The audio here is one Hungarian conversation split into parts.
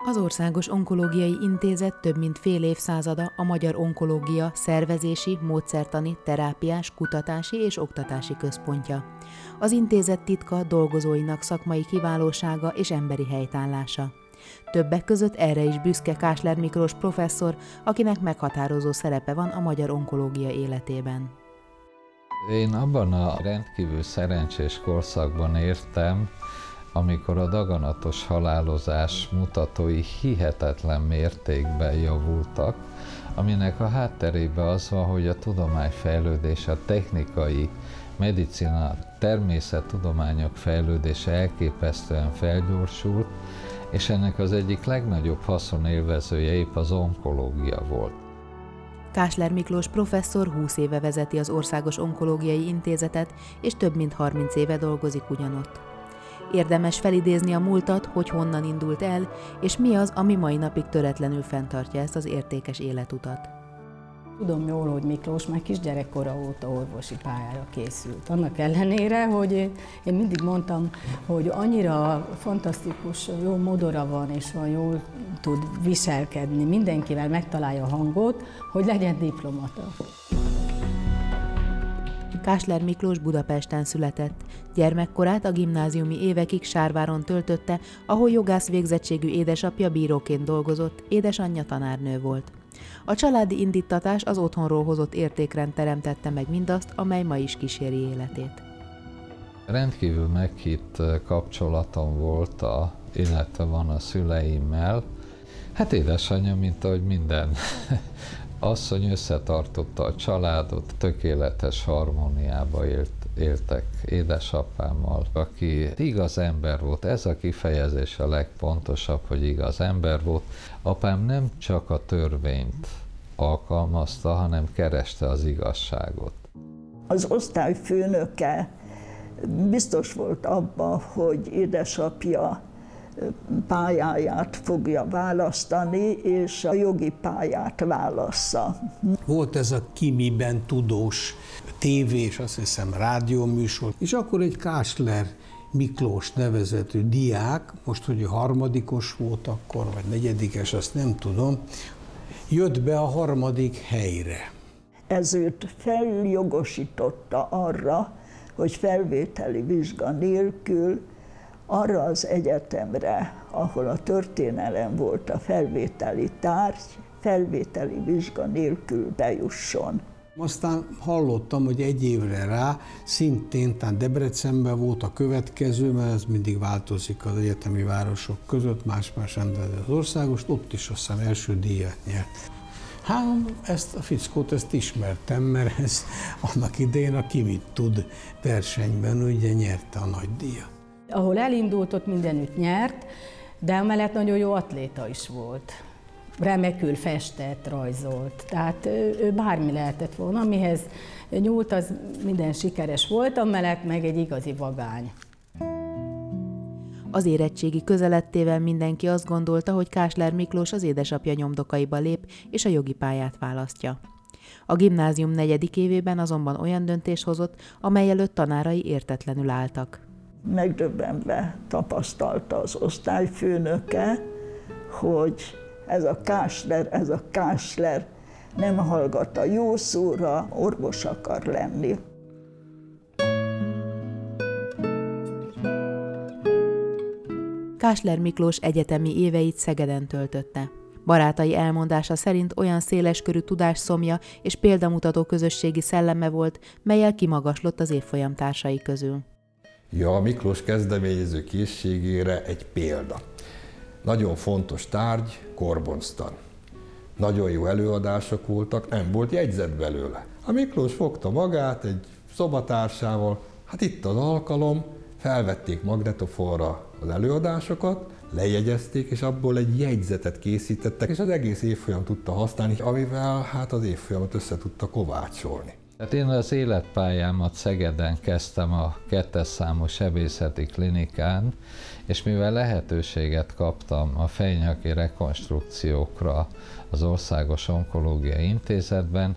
Az Országos Onkológiai Intézet több mint fél évszázada a magyar onkológia szervezési, módszertani, terápiás, kutatási és oktatási központja. Az intézet titka dolgozóinak szakmai kiválósága és emberi helytállása. Többek között erre is büszke Kásler Miklós professzor, akinek meghatározó szerepe van a magyar onkológia életében. Én abban a rendkívül szerencsés korszakban értem, amikor a daganatos halálozás mutatói hihetetlen mértékben javultak, aminek a hátterében az van, hogy a tudományfejlődés, a technikai, medicina, természettudományok fejlődése elképesztően felgyorsult, és ennek az egyik legnagyobb haszonélvezője épp az onkológia volt. Kásler Miklós professzor 20 éve vezeti az Országos Onkológiai Intézetet, és több mint 30 éve dolgozik ugyanott. Érdemes felidézni a múltat, hogy honnan indult el, és mi az, ami mai napig töretlenül fenntartja ezt az értékes életutat. Tudom jól, hogy Miklós már kisgyerekkora óta orvosi pályára készült. Annak ellenére, hogy én mindig mondtam, hogy annyira fantasztikus, jó modora van, és jól tud viselkedni, mindenkivel megtalálja a hangot, hogy legyen diplomata. Kásler Miklós Budapesten született. Gyermekkorát a gimnáziumi évekig Sárváron töltötte, ahol jogász végzettségű édesapja bíróként dolgozott, édesanyja tanárnő volt. A családi indíttatás az otthonról hozott értékrend teremtette meg mindazt, amely ma is kíséri életét. Rendkívül meghitt kapcsolatom volt, illetve van a szüleimmel. Hát édesanyja, mint ahogy minden asszony, összetartotta a családot, tökéletes harmóniába éltek édesapámmal, aki igaz ember volt. Ez a kifejezés a legpontosabb, hogy igaz ember volt. Apám nem csak a törvényt alkalmazta, hanem kereste az igazságot. Az osztályfőnöke biztos volt abban, hogy édesapja pályáját fogja választani, és a jogi pályát válassza. Volt ez a Kimiben tudós tévés, azt hiszem rádióműsor, és akkor egy Kásler Miklós nevezetű diák, most hogy harmadikos volt akkor, vagy negyedikes, azt nem tudom, jött be a harmadik helyre. Ez őt feljogosította arra, hogy felvételi vizsga nélkül arra az egyetemre, ahol a történelem volt a felvételi tárgy, felvételi vizsga nélkül bejusson. Aztán hallottam, hogy egy évre rá szintén, tehát Debrecenben volt a következő, mert ez mindig változik az egyetemi városok között, más-más rendező az országos, ott is azt hiszem első díjat nyert. Hát ezt a fickót ismertem, mert ez annak idején a Ki mit tud versenyben ugye nyerte a nagy díjat. Ahol elindult, ott mindenütt nyert, de emellett nagyon jó atléta is volt. Remekül festett, rajzolt, tehát ő bármi lehetett volna, amihez nyúlt, az minden sikeres volt, amellett meg egy igazi vagány. Az érettségi közelettével mindenki azt gondolta, hogy Kásler Miklós az édesapja nyomdokaiba lép, és a jogi pályát választja. A gimnázium 4. évében azonban olyan döntést hozott, amely előtt tanárai értetlenül álltak. Megdöbbenve tapasztalta az osztályfőnöke, hogy ez a Kásler nem hallgat a jó szóra, orvos akar lenni. Kásler Miklós egyetemi éveit Szegeden töltötte. Barátai elmondása szerint olyan széleskörű tudásszomja és példamutató közösségi szelleme volt, melyel kimagaslott az évfolyam társai közül. Ja, Miklós kezdeményező készségére egy példa. Nagyon fontos tárgy, korbonztan. Nagyon jó előadások voltak, nem volt jegyzet belőle. A Miklós fogta magát egy szobatársával, hát itt az alkalom, felvették magnetofonra az előadásokat, lejegyezték, és abból egy jegyzetet készítettek, és az egész évfolyam tudta használni, amivel hát az évfolyamot össze tudta kovácsolni. Hát én az életpályámat Szegeden kezdtem a 2. számú sebészeti klinikán, és mivel lehetőséget kaptam a fejnyaki rekonstrukciókra az Országos Onkológiai Intézetben,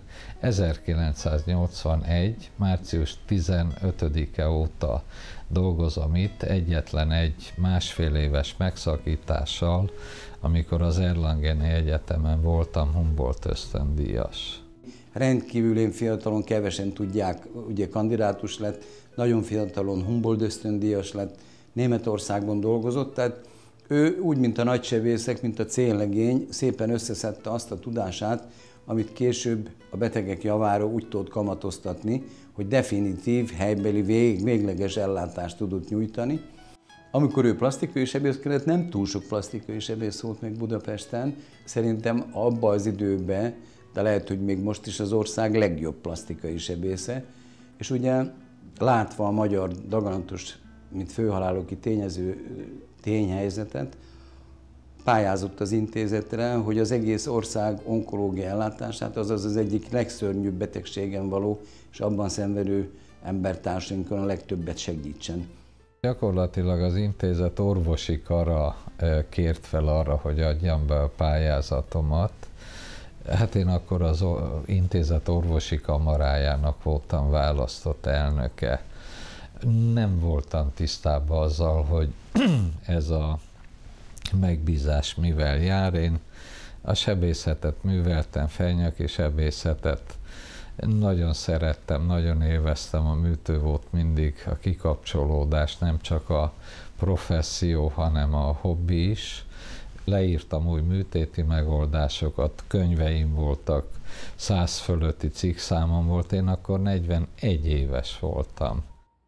1981. március 15-e óta dolgozom itt, egyetlen egy másfél éves megszakítással amikor az Erlangeni Egyetemen voltam Humboldt ösztöndíjas. Rendkívül én fiatalon, kevesen tudják, ugye kandidátus lett, nagyon fiatalon Humboldt ösztöndíjas lett, Németországban dolgozott, tehát ő úgy, mint a nagysebészek, mint a céllegény, szépen összeszedte azt a tudását, amit később a betegek javára úgy tudott kamatoztatni, hogy definitív, helybeli, végleges ellátást tudott nyújtani. Amikor ő plastikai sebészkedett, nem túl sok plastikai sebész volt meg Budapesten. Szerintem abban az időben, de lehet, hogy még most is az ország legjobb plastikai sebésze. És ugye látva a magyar daganatos, mint főhaláloki tényező tényhelyzetet, pályázott az intézetre, hogy az egész ország onkológia ellátását, azaz az egyik legszörnyűbb betegségen való, és abban szenvedő embertársainkon a legtöbbet segítsen. Gyakorlatilag az intézet orvosi kara kért fel arra, hogy adjam be a pályázatomat. Hát én akkor az intézet orvosi kamarájának voltam választott elnöke. Nem voltam tisztában azzal, hogy ez a megbízás mivel jár. Én a sebészetet műveltem, fejnyaki sebészetet. Nagyon szerettem, nagyon élveztem, a műtő volt mindig a kikapcsolódás, nem csak a professzió, hanem a hobbi is. Leírtam új műtéti megoldásokat, könyveim voltak, 100 fölötti cikkszámom volt, én akkor 41 éves voltam.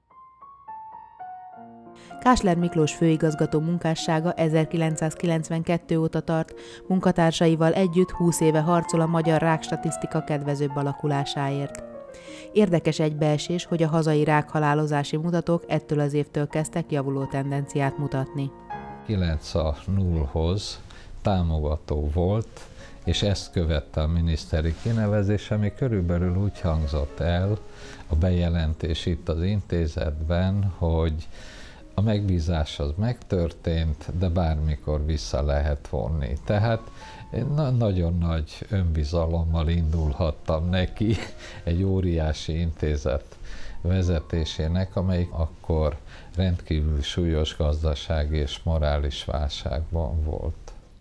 Kásler Miklós főigazgató munkássága 1992 óta tart, munkatársaival együtt 20 éve harcol a magyar rákstatisztika kedvezőbb alakulásáért. Érdekes egybeesés, hogy a hazai rákhalálozási mutatók ettől az évtől kezdtek javuló tendenciát mutatni. 9 a 0-hoz támogató volt, és ezt követte a miniszteri kinevezés, ami körülbelül úgy hangzott el a bejelentés itt az intézetben, hogy a megbízás az megtörtént, de bármikor vissza lehet vonni. Tehát nagyon nagy önbizalommal indulhattam neki egy óriási intézet vezetésének, amelyik akkor rendkívül súlyos gazdasági és morális válságban volt.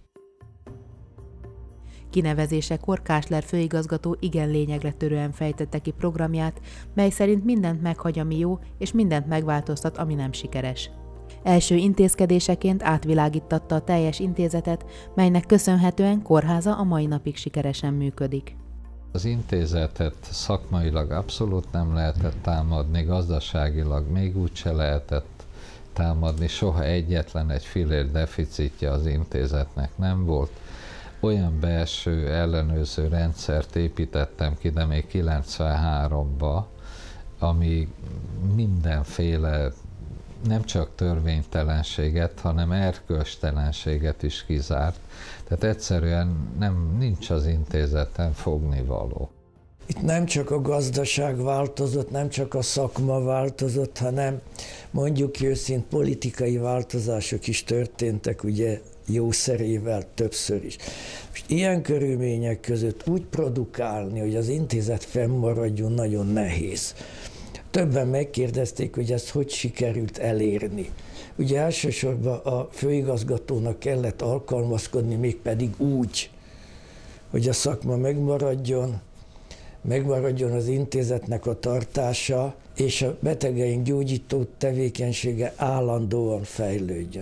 Kinevezésekor Kásler főigazgató igen lényegre törően fejtette ki programját, mely szerint mindent meghagy, ami jó, és mindent megváltoztat, ami nem sikeres. Első intézkedéseként átvilágítatta a teljes intézetet, melynek köszönhetően kórháza a mai napig sikeresen működik. Az intézetet szakmailag abszolút nem lehetett támadni, gazdaságilag még úgyse lehetett támadni, soha egyetlen egy fillér deficitje az intézetnek nem volt. Olyan belső ellenőrző rendszert építettem ki, de még 93-ba, ami mindenféle nem csak törvénytelenséget, hanem erkölcstelenséget is kizárt. Tehát egyszerűen nincs az intézeten fognivaló. Itt nem csak a gazdaság változott, nem csak a szakma változott, hanem mondjuk őszint politikai változások is történtek, ugye jószerével többször is. Most ilyen körülmények között úgy produkálni, hogy az intézet fennmaradjon, nagyon nehéz. Többen megkérdezték, hogy ezt hogy sikerült elérni. Ugye elsősorban a főigazgatónak kellett alkalmazkodni, mégpedig úgy, hogy a szakma megmaradjon az intézetnek a tartása, és a betegeink gyógyító tevékenysége állandóan fejlődjön.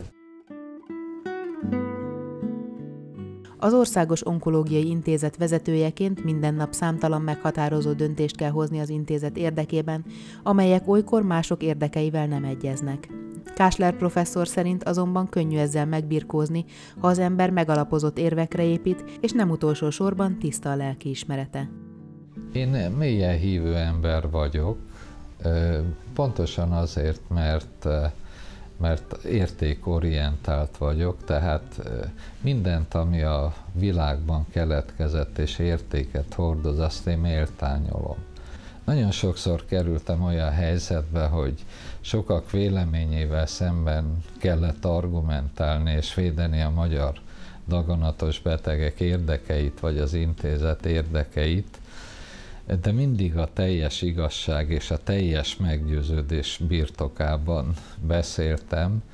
Az Országos Onkológiai Intézet vezetőjeként minden nap számtalan meghatározó döntést kell hozni az intézet érdekében, amelyek olykor mások érdekeivel nem egyeznek. Kásler professzor szerint azonban könnyű ezzel megbirkózni, ha az ember megalapozott érvekre épít, és nem utolsó sorban tiszta a lelkiismerete. Én mélyen hívő ember vagyok, pontosan azért, mert értékorientált vagyok, tehát mindent, ami a világban keletkezett és értéket hordoz, azt én méltányolom. Nagyon sokszor kerültem olyan helyzetbe, hogy sokak véleményével szemben kellett argumentálni és védeni a magyar daganatos betegek érdekeit, vagy az intézet érdekeit, de mindig a teljes igazság és a teljes meggyőződés birtokában beszéltem,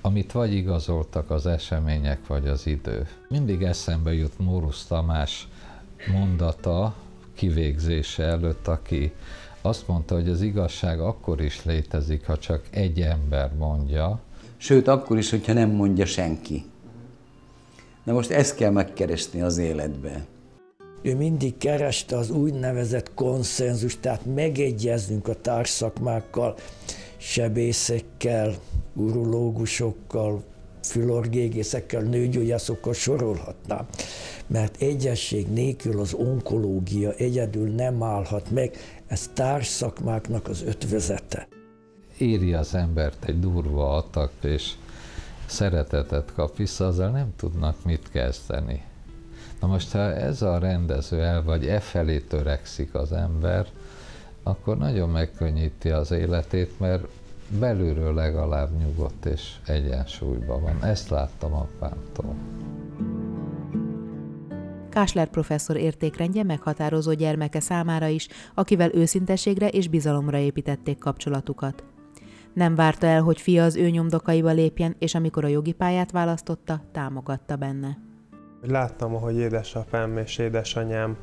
amit vagy igazoltak az események, vagy az idő. Mindig eszembe jut Mórusz Tamás mondata kivégzése előtt, aki azt mondta, hogy az igazság akkor is létezik, ha csak egy ember mondja. Sőt, akkor is, hogyha nem mondja senki. Na most ezt kell megkeresni az életbe. Ő mindig kereste az úgynevezett konszenzust, tehát megegyezzünk a társszakmákkal, sebészekkel, urológusokkal, fülorgégészekkel, nőgyógyászokkal sorolhatnám. Mert egyesség nélkül az onkológia egyedül nem állhat meg, ez társszakmáknak az ötvözete. Éri az embert egy durva atak, és szeretetet kap vissza, azzal nem tudnak mit kezdeni. Na most, ha ez a rendező vagy felé törekszik az ember, akkor nagyon megkönnyíti az életét, mert belülről legalább nyugodt és egyensúlyban van. Ezt láttam apámtól. Kásler professzor értékrendje meghatározó gyermeke számára is, akivel őszinteségre és bizalomra építették kapcsolatukat. Nem várta el, hogy fia az ő nyomdokaiba lépjen, és amikor a jogi pályát választotta, támogatta benne. Láttam, ahogy édesapám és édesanyám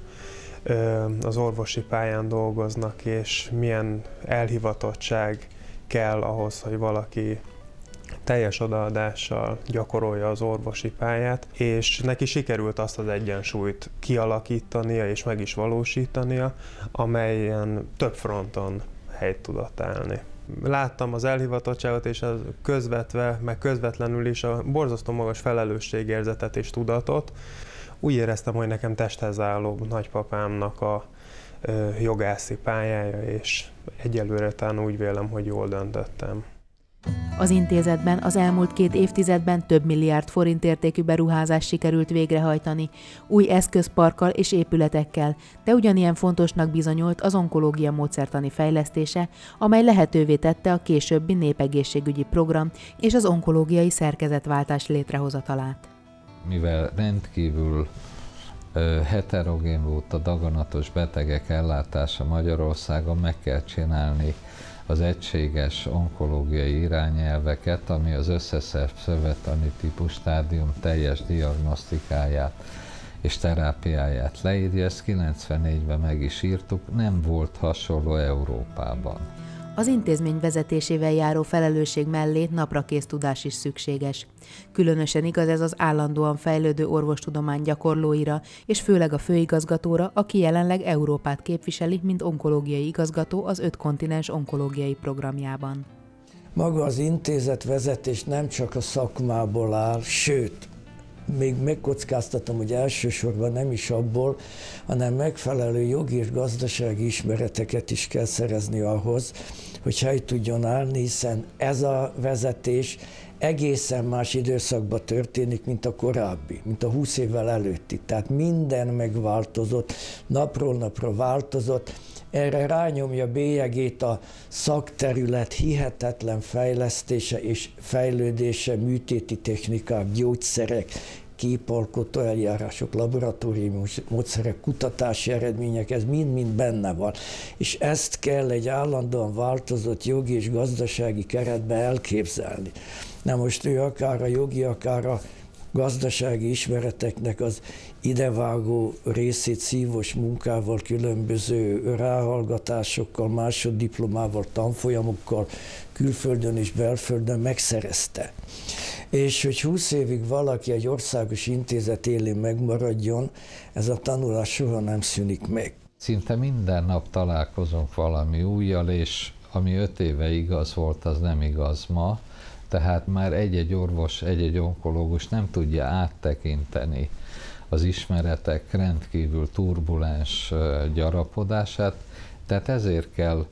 az orvosi pályán dolgoznak, és milyen elhivatottság kell ahhoz, hogy valaki teljes odaadással gyakorolja az orvosi pályát, és neki sikerült azt az egyensúlyt kialakítania és meg is valósítania, amelyen több fronton helyt tudott állni. Láttam az elhivatottságot és az közvetve, meg közvetlenül is a borzasztó magas felelősségérzetet és tudatot. Úgy éreztem, hogy nekem testhez álló nagypapámnak a jogászi pályája, és egyelőre talán úgy vélem, hogy jól döntöttem. Az intézetben az elmúlt 2 évtizedben több milliárd forint értékű beruházást sikerült végrehajtani, új eszközparkkal és épületekkel, de ugyanilyen fontosnak bizonyult az onkológia módszertani fejlesztése, amely lehetővé tette a későbbi népegészségügyi program és az onkológiai szerkezetváltás létrehozatalát. Mivel rendkívül heterogén volt a daganatos betegek ellátása Magyarországon, meg kell csinálni az egységes onkológiai irányelveket, ami az összes szövettani típus stádium teljes diagnosztikáját és terápiáját leírja. Ezt 94-ben meg is írtuk, nem volt hasonló Európában. Az intézmény vezetésével járó felelősség mellé naprakész tudás is szükséges. Különösen igaz ez az állandóan fejlődő orvostudomány gyakorlóira, és főleg a főigazgatóra, aki jelenleg Európát képviseli, mint onkológiai igazgató az 5 kontinens onkológiai programjában. Maga az intézet vezetés nem csak a szakmából áll, sőt, még megkockáztatom, hogy elsősorban nem is abból, hanem megfelelő jogi és gazdasági ismereteket is kell szerezni ahhoz, hogy helyt tudjon állni, hiszen ez a vezetés egészen más időszakban történik, mint a korábbi, mint a 20 évvel előtti. Tehát minden megváltozott, napról napra változott. Erre rányomja bélyegét a szakterület hihetetlen fejlesztése és fejlődése, műtéti technikák, gyógyszerek, képalkotó eljárások, laboratóriumi módszerek, kutatási eredmények, ez mind-mind benne van. És ezt kell egy állandóan változott jogi és gazdasági keretbe elképzelni. Na most ő akár a jogi, akár a gazdasági ismereteknek az idevágó részét szívos munkával, különböző ráhallgatásokkal, másoddiplomával, tanfolyamokkal, külföldön és belföldön megszerezte. És hogy 20 évig valaki egy országos intézet élén megmaradjon, ez a tanulás soha nem szűnik meg. Szinte minden nap találkozunk valami újjal, és ami 5 éve igaz volt, az nem igaz ma. Tehát már egy-egy orvos, egy-egy onkológus nem tudja áttekinteni az ismeretek rendkívül turbulens gyarapodását, tehát ezért kell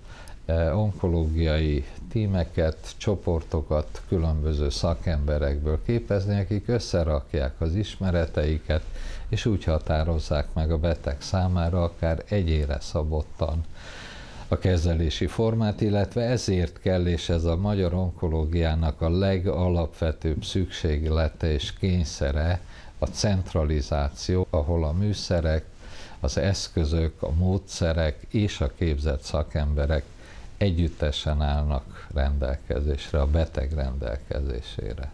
onkológiai tímeket, csoportokat különböző szakemberekből képezni, akik összerakják az ismereteiket, és úgy határozzák meg a beteg számára akár egyére szabottan a kezelési formát, illetve ezért kell, és ez a magyar onkológiának a legalapvetőbb szükséglete és kényszere, a centralizáció, ahol a műszerek, az eszközök, a módszerek és a képzett szakemberek együttesen állnak rendelkezésre, a beteg rendelkezésére.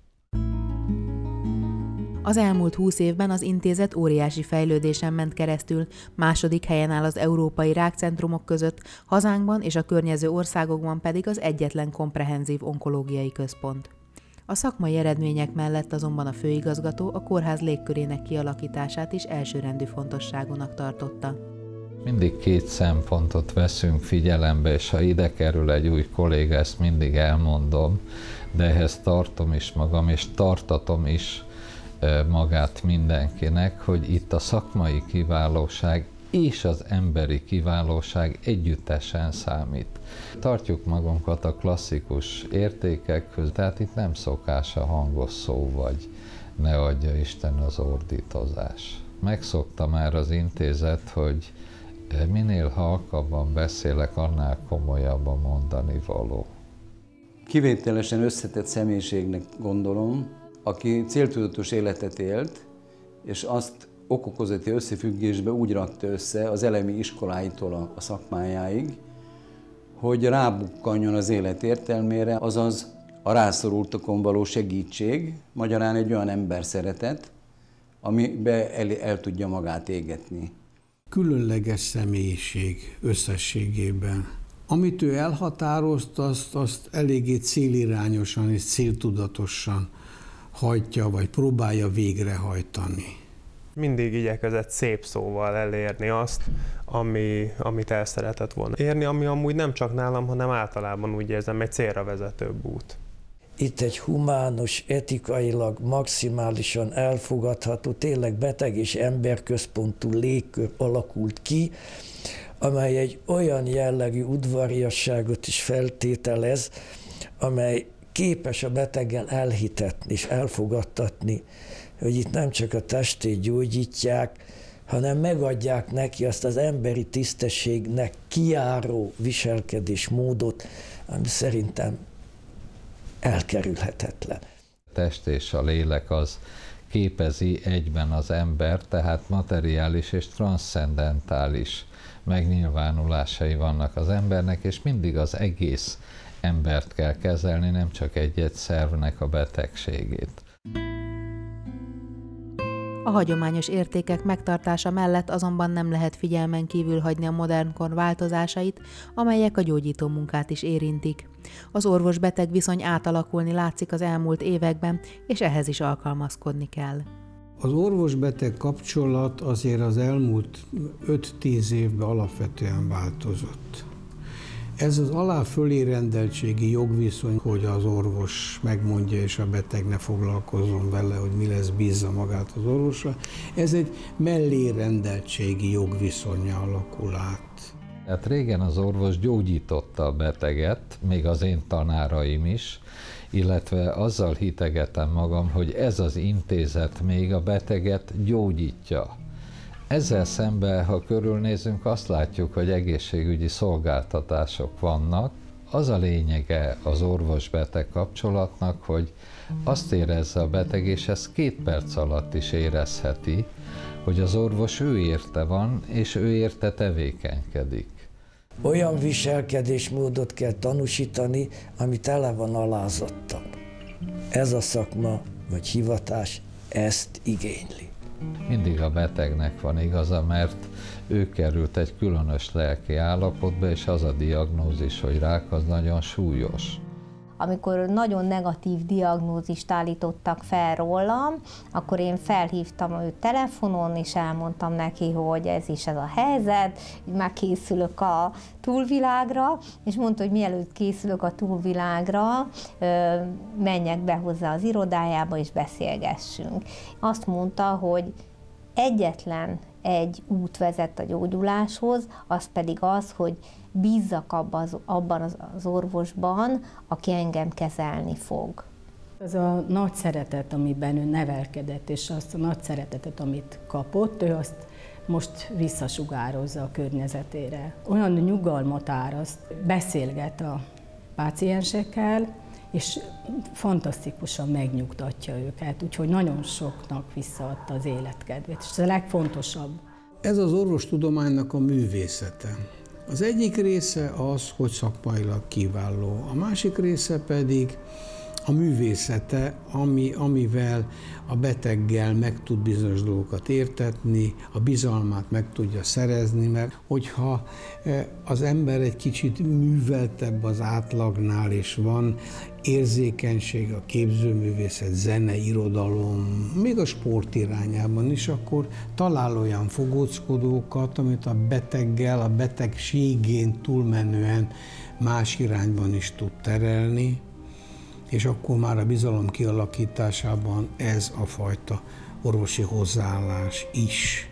Az elmúlt 20 évben az intézet óriási fejlődésen ment keresztül, második helyen áll az európai rákcentrumok között, hazánkban és a környező országokban pedig az egyetlen komprehenzív onkológiai központ. A szakmai eredmények mellett azonban a főigazgató a kórház légkörének kialakítását is elsőrendű fontosságúnak tartotta. Mindig két szempontot veszünk figyelembe, és ha ide kerül egy új kolléga, ezt mindig elmondom, de ehhez tartom is magam, és tartatom is magát mindenkinek, hogy itt a szakmai kiválóság és az emberi kiválóság együttesen számít. Tartjuk magunkat a klasszikus értékekhöz, tehát itt nem szokás a hangos szó, vagy ne adja Isten az ordítozás. Megszokta már az intézet, hogy minél halkabban beszélek, annál komolyabb a mondani való. Kivételesen összetett személyiségnek gondolom, aki céltudatos életet élt, és azt ok-okozati összefüggésbe úgy rakta össze az elemi iskoláitól a szakmájáig, hogy rábukkanjon az élet értelmére, azaz a rászorultakon való segítség, magyarán egy olyan ember szeretet, amibe el tudja magát égetni. Különleges személyiség összességében. Amit ő elhatározta, azt eléggé célirányosan és céltudatosan hajtja, vagy próbálja végrehajtani. Mindig igyekezett szép szóval elérni azt, amit el szeretett volna érni, ami amúgy nem csak nálam, hanem általában úgy érzem, egy célra vezetőbb út. Itt egy humános, etikailag maximálisan elfogadható, tényleg beteg és emberközpontú légkör alakult ki, amely egy olyan jellegű udvariasságot is feltételez, amely képes a beteggel elhitetni és elfogadtatni, hogy itt nem csak a testét gyógyítják, hanem megadják neki azt az emberi tisztességnek kijáró viselkedésmódot, ami szerintem elkerülhetetlen. A test és a lélek az képezi egyben az ember, tehát materiális és transzcendentális megnyilvánulásai vannak az embernek, és mindig az egész embert kell kezelni, nem csak egy-egy szervnek a betegségét. A hagyományos értékek megtartása mellett azonban nem lehet figyelmen kívül hagyni a modern kor változásait, amelyek a gyógyító munkát is érintik. Az orvos-beteg viszony átalakulni látszik az elmúlt években, és ehhez is alkalmazkodni kell. Az orvos-beteg kapcsolat azért az elmúlt 5-10 évben alapvetően változott. Ez az alá-fölé rendeltségi jogviszony, hogy az orvos megmondja, és a beteg ne foglalkozzon vele, hogy mi lesz, bízza magát az orvosra, ez egy mellé rendeltségi jogviszonya alakul át. Tehát régen az orvos gyógyította a beteget, még az én tanáraim is, illetve azzal hitegetem magam, hogy ez az intézet még a beteget gyógyítja. Ezzel szemben, ha körülnézünk, azt látjuk, hogy egészségügyi szolgáltatások vannak. Az a lényege az orvos-beteg kapcsolatnak, hogy azt érezze a beteg, és ezt 2 perc alatt is érezheti, hogy az orvos ő érte van, és ő érte tevékenykedik. Olyan viselkedésmódot kell tanúsítani, ami tele van alázattal. Ez a szakma vagy hivatás ezt igényli. Mindig a betegnek van igaza, mert ő került egy különös lelki állapotba, és az a diagnózis, hogy rák, az nagyon súlyos. Amikor nagyon negatív diagnózist állítottak fel rólam, akkor én felhívtam őt telefonon, és elmondtam neki, hogy ez a helyzet, már készülök a túlvilágra, és mondta, hogy mielőtt készülök a túlvilágra, menjek be hozzá az irodájába, és beszélgessünk. Azt mondta, hogy egyetlen egy út vezet a gyógyuláshoz, az pedig az, hogy bízzak abban az orvosban, aki engem kezelni fog. Az a nagy szeretet, amiben ő nevelkedett, és azt a nagy szeretetet, amit kapott, ő azt most visszasugározza a környezetére. Olyan nyugalmat áraszt, beszélget a páciensekkel, és fantasztikusan megnyugtatja őket, úgyhogy nagyon soknak visszaadta az életkedvét, és ez a legfontosabb. Ez az orvostudománynak a művészete. Az egyik része az, hogy szakmailag kiváló, a másik része pedig a művészete, amivel a beteggel meg tud bizonyos dolgokat értetni, a bizalmát meg tudja szerezni, mert hogyha az ember egy kicsit műveltebb az átlagnál, és van érzékenység a képzőművészet, zene, irodalom, még a sport irányában is, akkor talál olyan fogóckodókat, amit a beteggel, a betegségén túlmenően más irányban is tud terelni, és akkor már a bizalom kialakításában ez a fajta orvosi hozzáállás is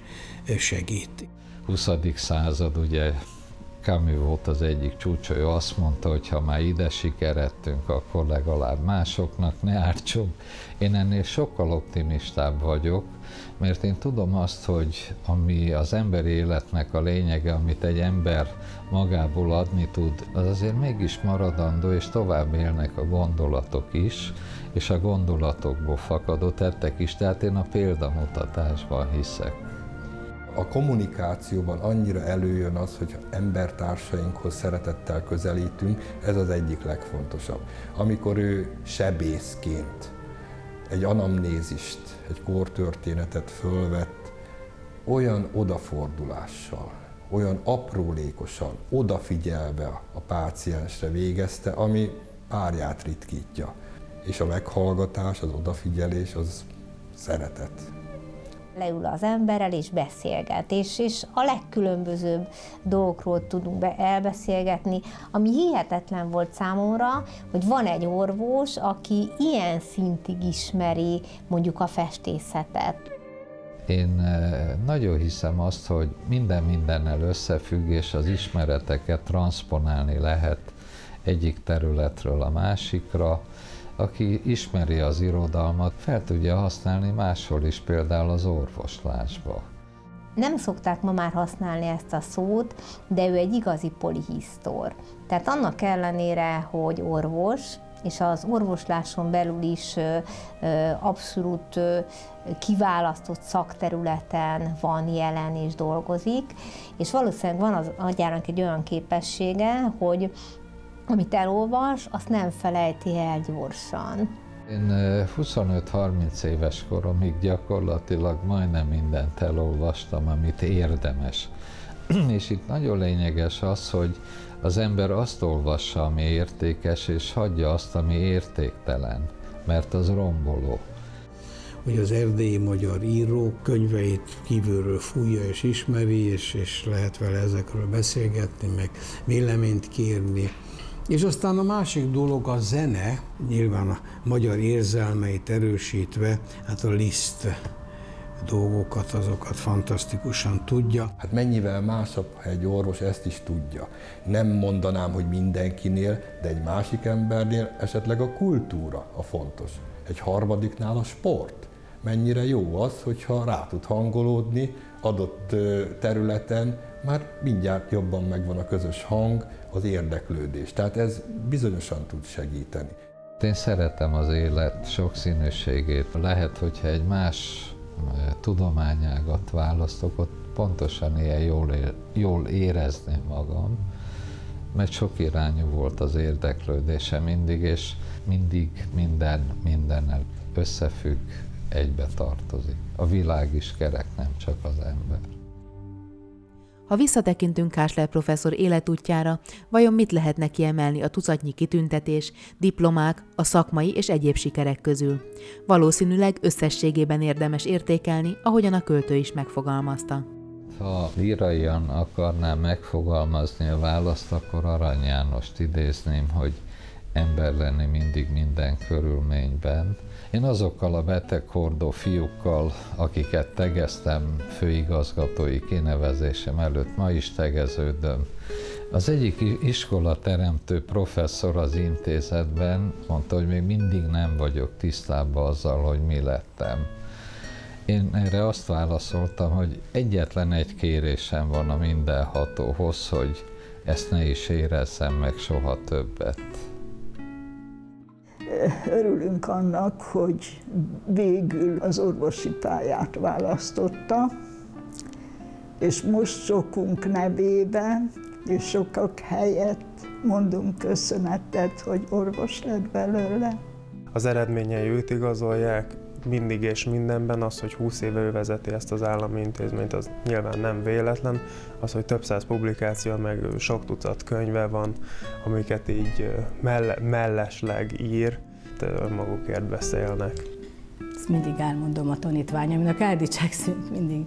segít. 20. század, ugye Camus volt az egyik csúcsa, ő azt mondta, hogy ha már ide sikeredtünk, akkor legalább másoknak ne ártsunk. Én ennél sokkal optimistább vagyok, mert én tudom azt, hogy ami az emberi életnek a lényege, amit egy ember magából adni tud, az azért mégis maradandó, és tovább élnek a gondolatok is, és a gondolatokból fakadó tettek is, tehát én a példamutatásban hiszek. A kommunikációban annyira előjön az, hogy embertársainkhoz szeretettel közelítünk, ez az egyik legfontosabb. Amikor ő sebészként egy anamnézist, egy kortörténetet fölvett, olyan odafordulással, olyan aprólékosan, odafigyelve a páciensre végezte, ami párját ritkítja. És a meghallgatás, az odafigyelés, az szeretet. Leül az emberrel és beszélget, és a legkülönbözőbb dolgokról tudunk elbeszélgetni, ami hihetetlen volt számomra, hogy van egy orvos, aki ilyen szintig ismeri mondjuk a festészetet. Én nagyon hiszem azt, hogy minden mindennel összefügg, és az ismereteket transzponálni lehet egyik területről a másikra. Aki ismeri az irodalmat, fel tudja használni máshol is, például az orvoslásba. Nem szokták ma már használni ezt a szót, de ő egy igazi polihisztor. Tehát annak ellenére, hogy orvos, és az orvosláson belül is abszolút kiválasztott szakterületen van jelen és dolgozik, és valószínűleg van az agyának egy olyan képessége, hogy amit elolvas, azt nem felejti el gyorsan. Én 25-30 éves koromig gyakorlatilag majdnem mindent elolvastam, amit érdemes. És itt nagyon lényeges az, hogy az ember azt olvassa, ami értékes, és hagyja azt, ami értéktelen, mert az romboló. Hogy az erdélyi magyar író könyveit kívülről fújja és ismeri, és lehet vele ezekről beszélgetni, meg véleményt kérni. És aztán a másik dolog a zene, nyilván a magyar érzelmeit erősítve, hát a Liszt dolgokat, azokat fantasztikusan tudja. Hát mennyivel másabb, ha egy orvos ezt is tudja. Nem mondanám, hogy mindenkinél, de egy másik embernél esetleg a kultúra a fontos. Egy harmadiknál a sport. Mennyire jó az, hogyha rá tud hangolódni adott területen, már mindjárt jobban megvan a közös hang, az érdeklődés. Tehát ez bizonyosan tud segíteni. Én szeretem az élet sokszínűségét. Lehet, hogyha egy más tudományágat választok, ott pontosan ilyen jól érezném magam, mert sok irányú volt az érdeklődése mindig, és mindig mindennel összefügg, egybe tartozik. A világ is kerek, nem csak az ember. Ha visszatekintünk Kásler professzor életútjára, vajon mit lehetne kiemelni a tucatnyi kitüntetés, diplomák, a szakmai és egyéb sikerek közül? Valószínűleg összességében érdemes értékelni, ahogyan a költő is megfogalmazta. Ha líraian akarnám megfogalmazni a választ, akkor Arany Jánost idézném, hogy ember lenni mindig minden körülményben. Én azokkal a beteghordó fiúkkal, akiket tegeztem főigazgatói kinevezésem előtt, ma is tegeződöm. Az egyik iskolateremtő professzor az intézetben mondta, hogy még mindig nem vagyok tisztában azzal, hogy mi lettem. Én erre azt válaszoltam, hogy egyetlen egy kérésem van a mindenhatóhoz, hogy ezt ne is érezzem meg soha többet. Örülünk annak, hogy végül az orvosi pályát választotta, és most sokunk nevében és sokak helyett mondunk köszönetet, hogy orvos lett belőle. Az eredményei őt igazolják, mindig és mindenben. Az, hogy 20 éve ő vezeti ezt az állami intézményt, az nyilván nem véletlen. Az, hogy több száz publikáció, meg sok tucat könyve van, amiket így mellesleg ír, önmagukért beszélnek. Ezt mindig elmondom a tanítványomnak, eldicsekszünk mindig,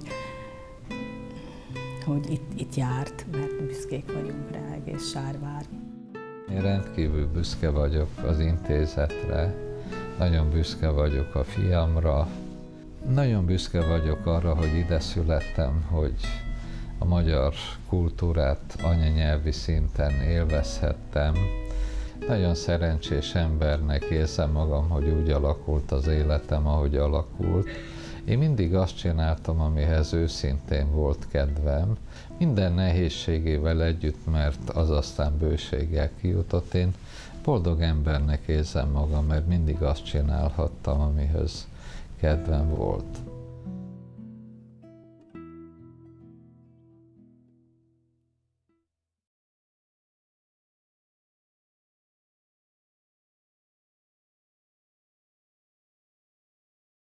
hogy itt járt, mert büszkék vagyunk rá, egész Sárvár. Én rendkívül büszke vagyok az intézetre, nagyon büszke vagyok a fiamra, nagyon büszke vagyok arra, hogy ide születtem, hogy a magyar kultúrát anyanyelvi szinten élvezhettem. Nagyon szerencsés embernek érzem magam, hogy úgy alakult az életem, ahogy alakult. Én mindig azt csináltam, amihez őszintén volt kedvem, minden nehézségével együtt, mert az aztán bőséggel kijutott. Én boldog embernek érzem magam, mert mindig azt csinálhattam, amihez kedvem volt.